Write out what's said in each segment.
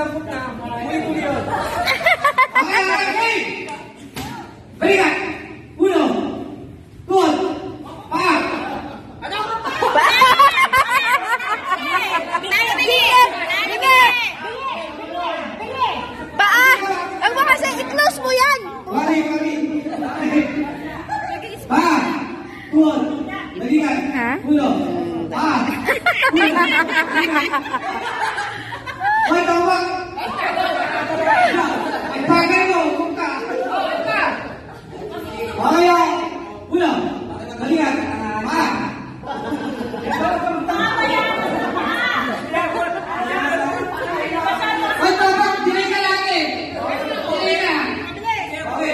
sabog na. Muli-muli yun. Okay. Balikan. Uno. Dos. Pa. Ano? Paa! Ang mga kasi i-close mo yan! Mari. Pa. Dos. Balikan. Uno. Pa. Hoy, tawag! Bagay mo! Kumka! Okay, uno. Balikan. Pa. Hoy, tawag! Dilay ka natin! Dilay ka! Okay.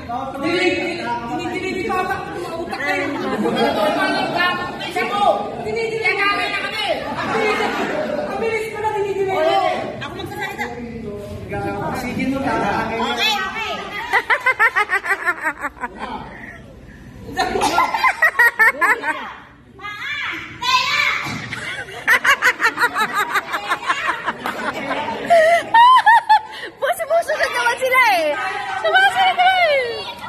Dilay ka utak ng utak kayo. Dinidilay namin na kami! Ang bilis ko na dinidilay ko! Ako magsasalita! Sige mo ka! Okay! Puso-puso na naman sila eh! Sumasunod na eh!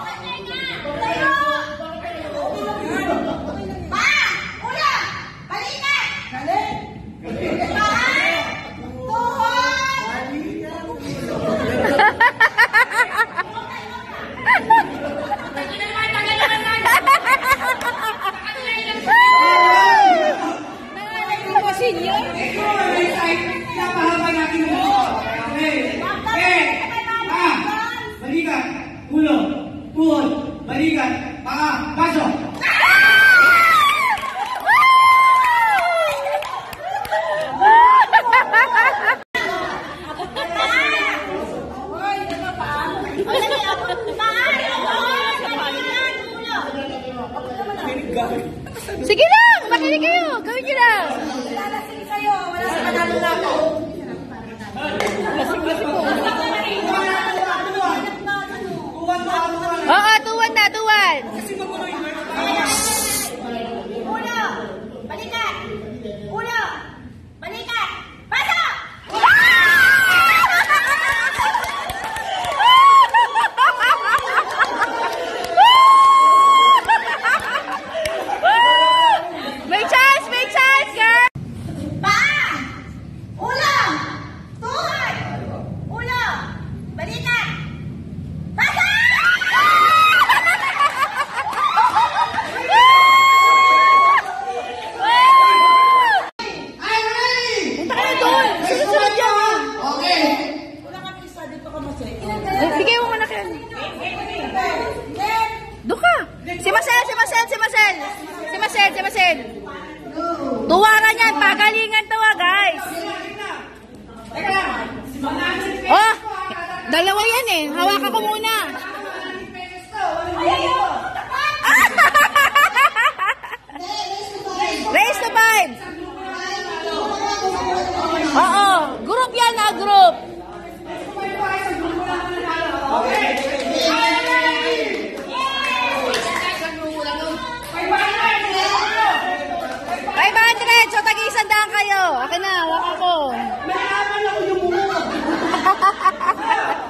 Uno, tuhod, balikan, paa, pasok! Sige lang! Makinig kayo! Gawin nyo lang! Lalasing kayo! Wala sa kanalo na ako! Lasing-lasing po! Oo, tuwan na, tuwan! Ulo! Balikan! Ulo! Balikan! Pasok! May chance, girl! Paa! Ulo! Tuhod! Ulo! Balikan! Pasok! Punta ka na doon! Sunod-sunod yan! Okay! Bigay mo muna kayo. Doon ka! Si Marcel! Tuwaran yan! Pagalingan tawa, guys! Oh! Dalawa yan eh! Hawakan ko muna! Raise the vibe! Oo! Group yan na, group! So, tag-iisandaan kayo. Akin na, hawakan ko. May aman ako yung muna.